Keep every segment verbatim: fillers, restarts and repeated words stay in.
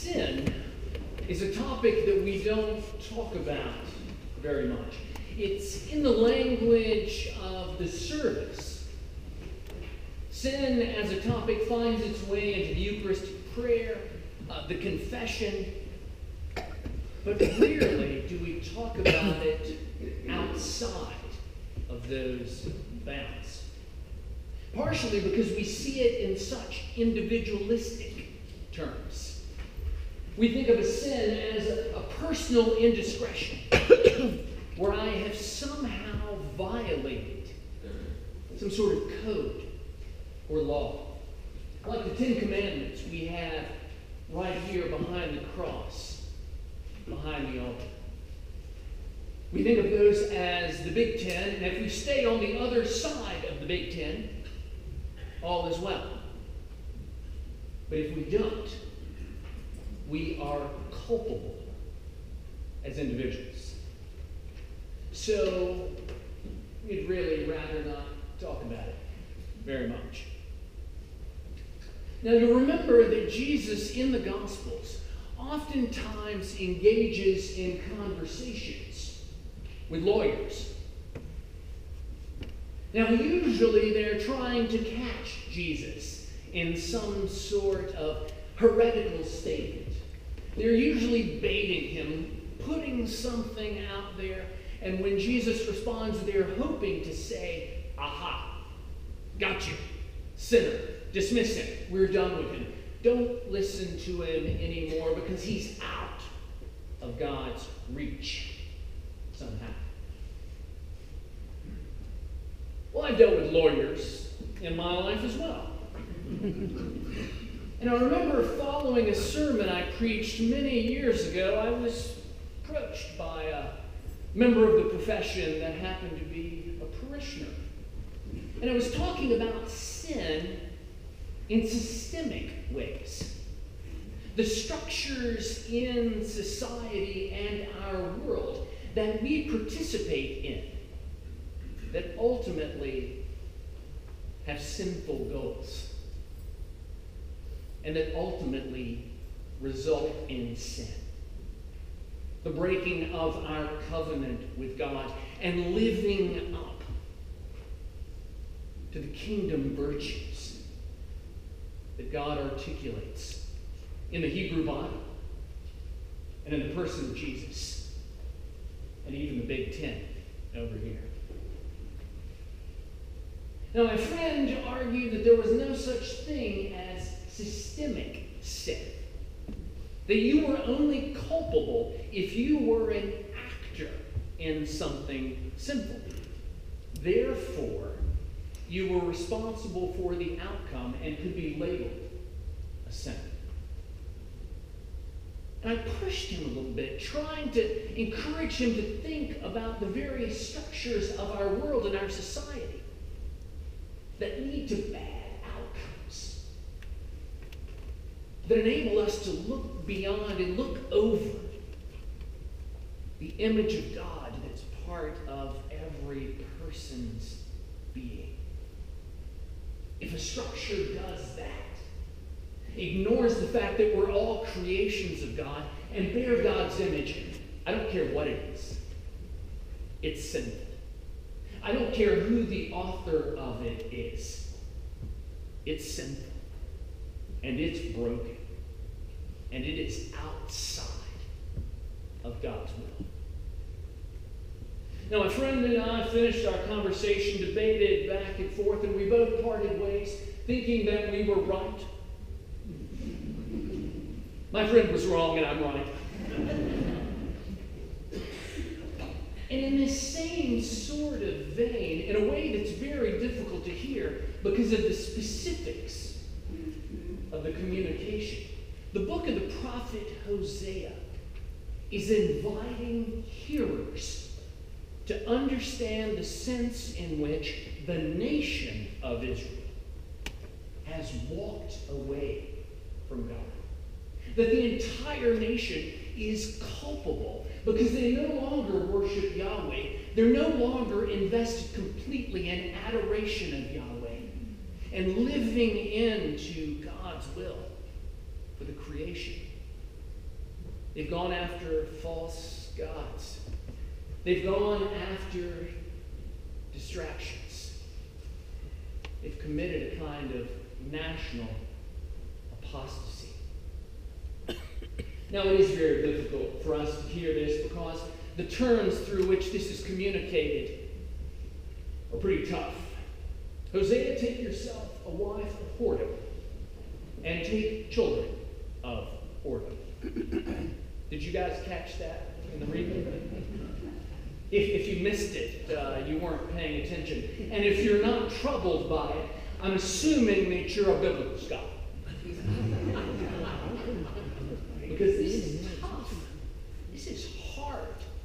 sin is a topic that we don't talk about very much. It's in the language of the service. Sin as a topic finds its way into the Eucharistic prayer, uh, the confession, but rarely do we talk about it outside of those bounds. Partially because we see it in such individualistic terms. We think of a sin as a, a personal indiscretion, where I have somehow violated some sort of code or law. Like the Ten Commandments we have right here behind the cross, behind the altar. We think of those as the Big Ten, and if we stay on the other side of the Big Ten, all is well. But if we don't, we are culpable as individuals. So we'd really rather not talk about it very much. Now, you remember that Jesus in the Gospels oftentimes engages in conversations with lawyers. Now, usually they're trying to catch Jesus in some sort of heretical statement. They're usually baiting him, putting something out there, and when Jesus responds, they're hoping to say, aha, got you, sinner, dismiss him, we're done with him. Don't listen to him anymore because he's out of God's reach somehow. Well, I've dealt with lawyers in my life as well. And I remember following a sermon I preached many years ago, I was approached by a member of the profession that happened to be a parishioner. And I was talking about sin in systemic ways. The structures in society and our world that we participate in that ultimately have sinful goals and that ultimately result in sin. The breaking of our covenant with God and living up to the kingdom virtues that God articulates in the Hebrew Bible and in the person of Jesus and even the Big Ten over here. Now, my friend argued that there was no such thing as systemic sin. That you were only culpable if you were an actor in something sinful. Therefore, you were responsible for the outcome and could be labeled a sin. And I pushed him a little bit, trying to encourage him to think about the various structures of our world and our society that lead to bad outcomes, that enable us to look beyond and look over the image of God that's part of every person's being. If a structure does that, ignores the fact that we're all creations of God and bear God's image, I don't care what it is, it's sinful. I don't care who the author of it is. It's sinful. And it's broken. And it is outside of God's will. Now, my friend and I finished our conversation, debated back and forth, and we both parted ways, thinking that we were right. My friend was wrong, and I'm right. And in this same sort of vein, in a way that's very difficult to hear because of the specifics of the communication, the book of the prophet Hosea is inviting hearers to understand the sense in which the nation of Israel has walked away from God. That the entire nation is culpable because they no longer worship Yahweh. They're no longer invested completely in adoration of Yahweh and living into God's will for the creation They've gone after false gods. They've gone after distractions. They've committed a kind of national apostasy. Now, it is very difficult for us to hear this because the terms through which this is communicated are pretty tough. Hosea, take yourself a wife of whoredom, and take children of whoredom. Did you guys catch that in the reading? If, if you missed it, uh, you weren't paying attention. And if you're not troubled by it, I'm assuming that you're a biblical scholar. Because this is tough. This is hard.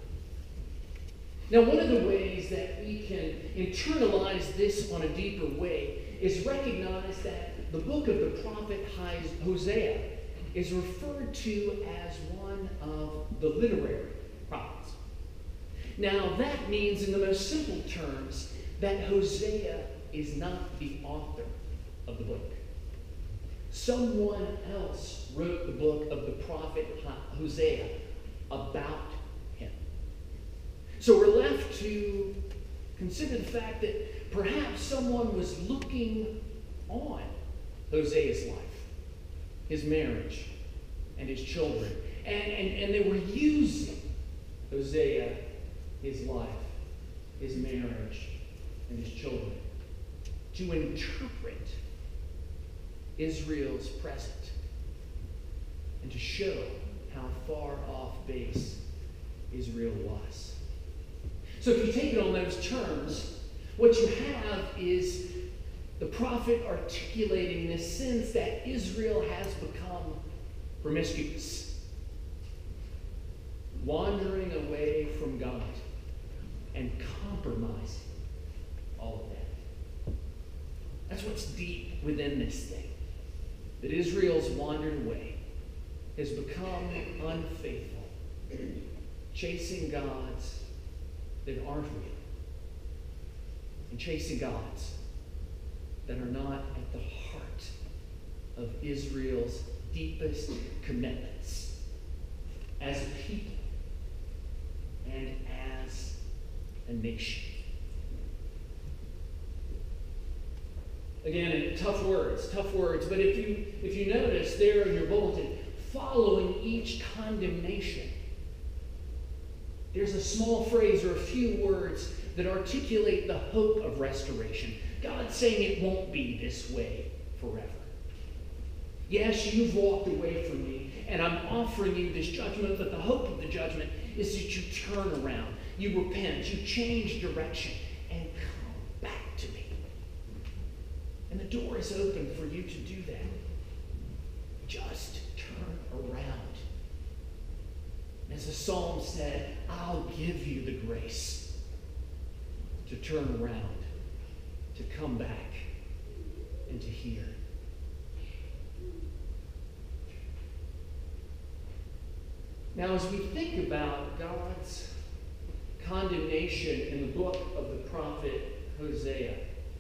Now, one of the ways that we can internalize this on a deeper way is recognize that the book of the prophet Hosea is referred to as one of the literary prophets. Now, that means, in the most simple terms, that Hosea is not the author of the book. Someone else wrote the book of the prophet Hosea about him. So we're left to consider the fact that perhaps someone was looking on Hosea's life, his marriage, and his children. And, and, and they were using Hosea, his life, his marriage, and his children to interpret Israel's present and to show how far off base Israel was. So if you take it on those terms, what you have is the prophet articulating this sense that Israel has become promiscuous, wandering away from God, and compromising all of that. That's what's deep within this thing. That Israel's wandered away, has become unfaithful, chasing gods that aren't real, and chasing gods that are not at the heart of Israel's deepest commitments as a people and as a nation. Again, tough words, tough words, but if you if you notice there in your bulletin, following each condemnation, there's a small phrase or a few words that articulate the hope of restoration. God's saying it won't be this way forever. Yes, you've walked away from me, and I'm offering you this judgment, but the hope of the judgment is that you turn around, you repent, you change direction, and come back to me. And the door is open for you to do that. Just turn around. As the psalm said, I'll give you the grace to turn around, to come back, and to hear. Now, as we think about God's condemnation in the book of the prophet Hosea,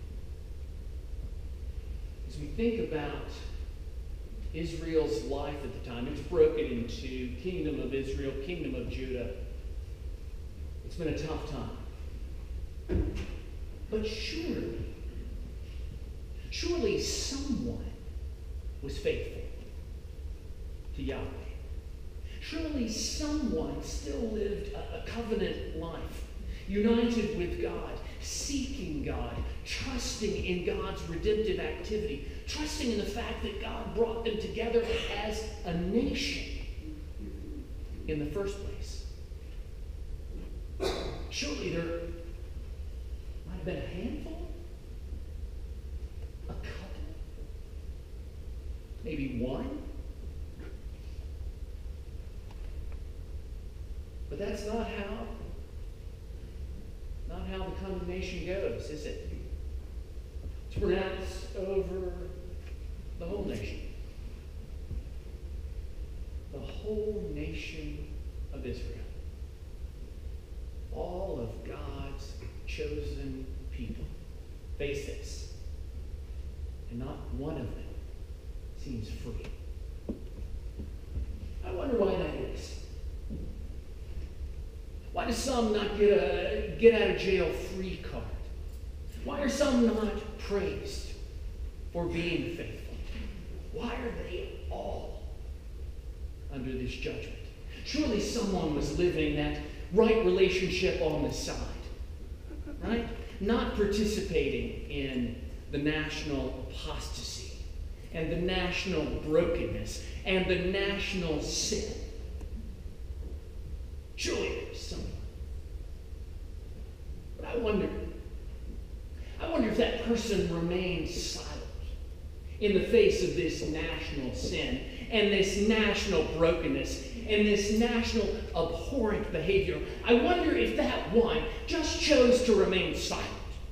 as we think about Israel's life at the time, it's broken into kingdom of Israel, kingdom of Judah. It's been a tough time. But surely, surely someone was faithful to Yahweh. Surely someone still lived a, a covenant life, united with God, seeking God, trusting in God's redemptive activity, trusting in the fact that God brought them together as a nation in the first place. Surely there might have been a handful, a couple, maybe one. But that's not how, not how the condemnation goes, is it? It's pronounced over the whole nation. The whole nation of Israel. All of God's chosen people face this. And not one of them seems free. I wonder why that is. do some not get a get out of jail free card? Why are some not praised for being faithful? Why are they all under this judgment? Surely someone was living that right relationship on the side, right? Not participating in the national apostasy and the national brokenness and the national sin. Surely there's someone. But I wonder, I wonder if that person remains silent in the face of this national sin and this national brokenness and this national abhorrent behavior. I wonder if that one just chose to remain silent.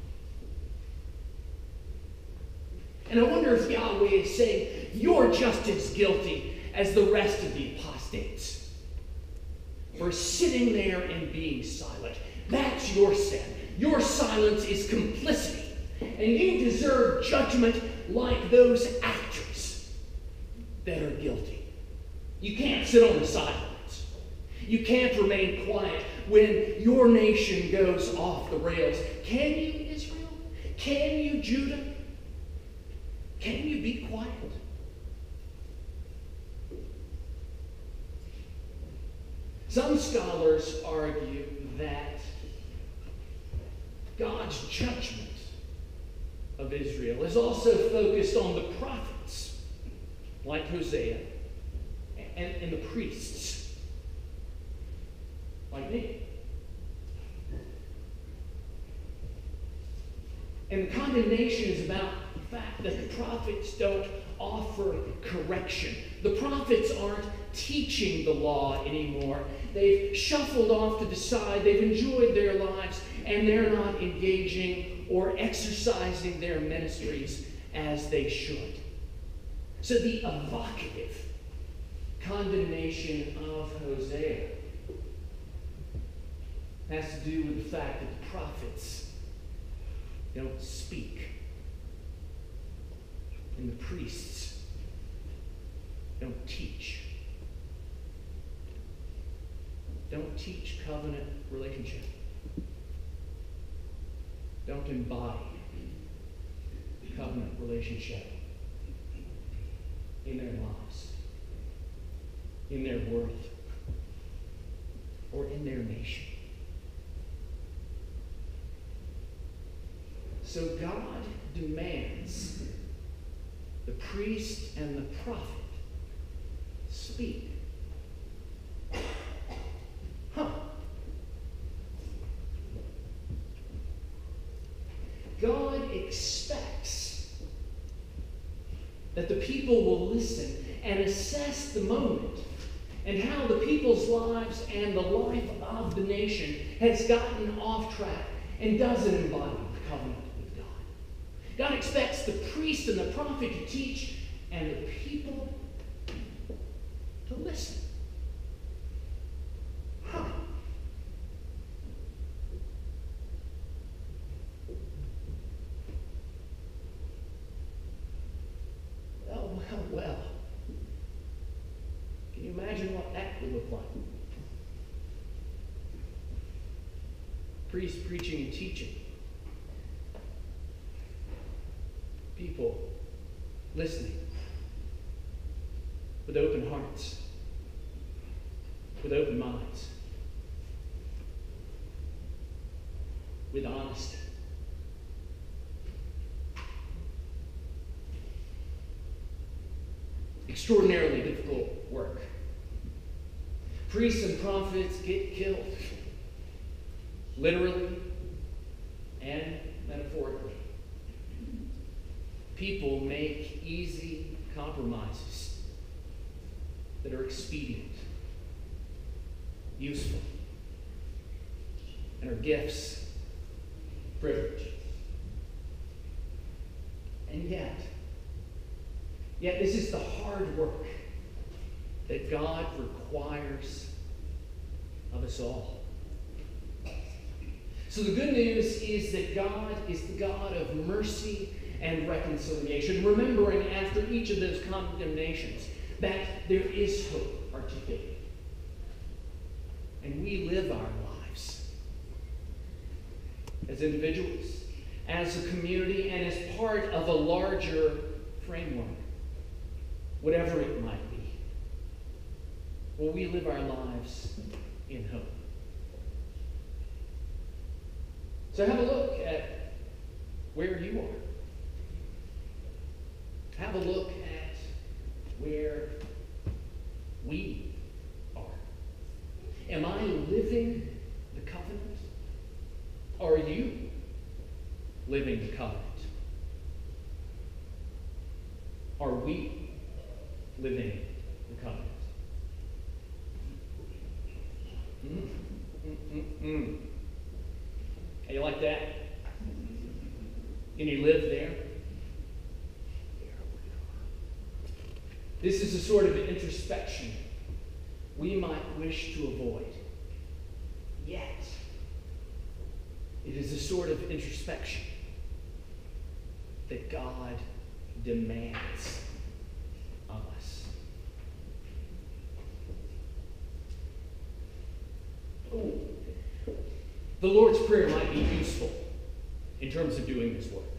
And I wonder if Yahweh is saying, you're just as guilty as the rest of the apostates for sitting there and being silent. That's your sin. Your silence is complicity. And you deserve judgment like those actors that are guilty. You can't sit on the sidelines. You can't remain quiet when your nation goes off the rails. Can you, Israel? Can you, Judah? Can you be quiet? Some scholars argue that God's judgment of Israel is also focused on the prophets, like Hosea, and, and the priests, like me. And the condemnation is about the fact that the prophets don't offer correction. The prophets aren't teaching the law anymore. They've shuffled off to the side. They've enjoyed their lives, and they're not engaging or exercising their ministries as they should. So the evocative condemnation of Hosea has to do with the fact that the prophets don't speak, and the priests don't teach. Don't teach covenant relationship. Don't embody covenant relationship in their lives, in their world, or in their nation. So God demands the priest and the prophet speak. Huh. God expects that the people will listen and assess the moment and how the people's lives and the life of the nation has gotten off track and doesn't embody the covenant with God. God expects the priest and the prophet to teach and the people to listen. Huh. Well, well, well. Can you imagine what that would look like? Priest preaching and teaching. People listening with open hearts, with open minds, with honesty. Extraordinarily difficult work. Priests and prophets get killed, literally and metaphorically. People make easy compromises that are expedient, useful, and are gifts, privilege. And yet, yet this is the hard work that God requires of us all. So the good news is that God is the God of mercy and reconciliation, remembering after each of those condemnations that there is hope articulated. And we live our lives as individuals, as a community, and as part of a larger framework, whatever it might be. Will we live our lives in hope? So have a look at where you are. Have a look at where we are. Am I living the covenant? Are you living the covenant? Are we living the covenant? Mm, mm, mm, mm. How you like that? Can you live there? This is a sort of introspection we might wish to avoid. Yet, it is a sort of introspection that God demands of us. Ooh. The Lord's Prayer might be useful in terms of doing this work.